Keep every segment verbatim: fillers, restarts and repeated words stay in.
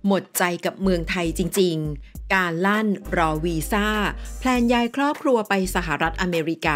หมดใจกับเมืองไทยจริงๆการลั่นรอวีซ่าแพลนย้ายครอบครัวไปสหรัฐอเมริกา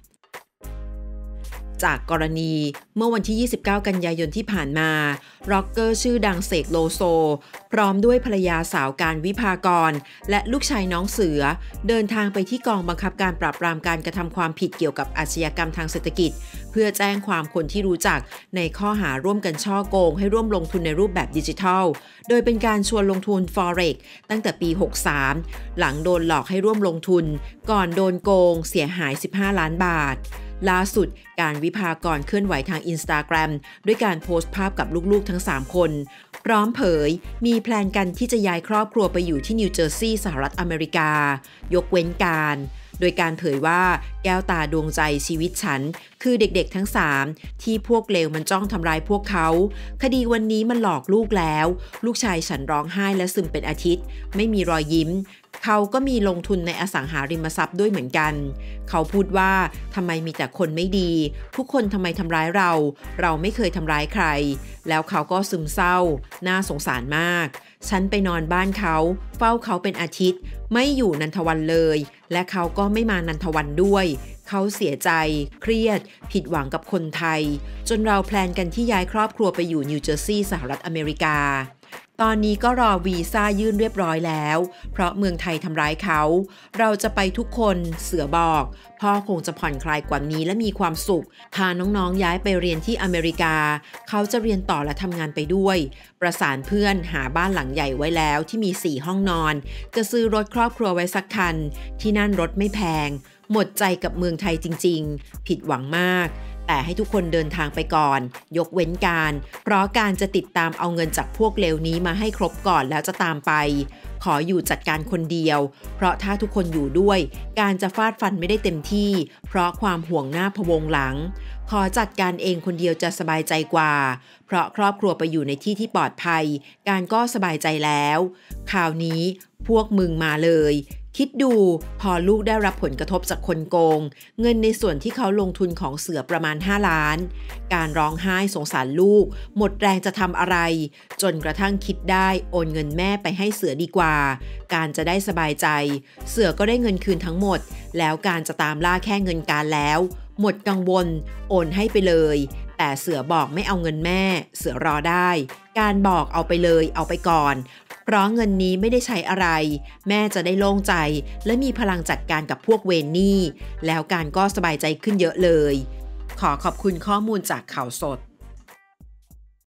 จากกรณีเมื่อวันที่ยี่สิบเก้ากันยายนที่ผ่านมาร็อกเกอร์ชื่อดังเสกโลโซพร้อมด้วยภรรยาสาวการวิภากรและลูกชายน้องเสือเดินทางไปที่กองบังคับการปราบปรามการกระทำความผิดเกี่ยวกับอาชญากรรมทางเศรษฐกิจเพื่อแจ้งความคนที่รู้จักในข้อหาร่วมกันฉ้อโกงให้ร่วมลงทุนในรูปแบบดิจิทัลโดยเป็นการชวนลงทุน Forex ตั้งแต่ปีหกสามหลังโดนหลอกให้ร่วมลงทุนก่อนโดนโกงเสียหายสิบห้าล้านบาทล่าสุดการวิภากรเคลื่อนไหวทาง Instagram ด้วยการโพสต์ภาพกับลูกๆทั้งสามคนพร้อมเผยมีแพลนกันที่จะย้ายครอบครัวไปอยู่ที่นิวเจอร์ซีย์สหรัฐอเมริกายกเว้นการโดยการเผยว่าแก้วตาดวงใจชีวิตฉันคือเด็กๆทั้งสามที่พวกเลวมันจ้องทำร้ายพวกเขาคดีวันนี้มันหลอกลูกแล้วลูกชายฉันร้องไห้และซึมเป็นอาทิตย์ไม่มีรอยยิ้มเขาก็มีลงทุนในอสังหาริมทรัพย์ด้วยเหมือนกันเขาพูดว่าทำไมมีแต่คนไม่ดีทุกคนทำไมทำร้ายเราเราไม่เคยทำร้ายใครแล้วเขาก็ซึมเศร้าน่าสงสารมากฉันไปนอนบ้านเขาเฝ้าเขาเป็นอาทิตย์ไม่อยู่นันทวันเลยและเขาก็ไม่มานันทวันด้วยเขาเสียใจเครียดผิดหวังกับคนไทยจนเราแพลนกันที่ย้ายครอบครัวไปอยู่นิวเจอร์ซีย์สหรัฐอเมริกาตอนนี้ก็รอวีซ่ายื่นเรียบร้อยแล้วเพราะเมืองไทยทำร้ายเขาเราจะไปทุกคนเสือบอกพ่อคงจะผ่อนคลายกว่านี้และมีความสุขพาน้องๆย้ายไปเรียนที่อเมริกาเขาจะเรียนต่อและทำงานไปด้วยประสานเพื่อนหาบ้านหลังใหญ่ไว้แล้วที่มีสี่ห้องนอนจะซื้อรถครอบครัวไว้สักคันที่นั่นรถไม่แพงหมดใจกับเมืองไทยจริงๆผิดหวังมากแต่ให้ทุกคนเดินทางไปก่อนยกเว้นการเพราะการจะติดตามเอาเงินจากพวกเลวนี้มาให้ครบก่อนแล้วจะตามไปขออยู่จัดการคนเดียวเพราะถ้าทุกคนอยู่ด้วยการจะฟาดฟันไม่ได้เต็มที่เพราะความห่วงหน้าพะวงหลังขอจัดการเองคนเดียวจะสบายใจกว่าเพราะครอบครัวไปอยู่ในที่ที่ปลอดภัยการก็สบายใจแล้วคราวนี้พวกมึงมาเลยคิดดูพอลูกได้รับผลกระทบจากคนโกงเงินในส่วนที่เขาลงทุนของเสือประมาณห้าล้านการร้องไห้สงสารลูกหมดแรงจะทำอะไรจนกระทั่งคิดได้โอนเงินแม่ไปให้เสือดีกว่าการจะได้สบายใจเสือก็ได้เงินคืนทั้งหมดแล้วการจะตามล่าแค่เงินการแล้วหมดกังวลโอนให้ไปเลยแต่เสือบอกไม่เอาเงินแม่เสือรอได้การบอกเอาไปเลยเอาไปก่อนเพราะเงินนี้ไม่ได้ใช้อะไรแม่จะได้โล่งใจและมีพลังจัดการกับพวกเวรหนี้แล้วการก็สบายใจขึ้นเยอะเลยขอขอบคุณข้อมูลจากข่าวสด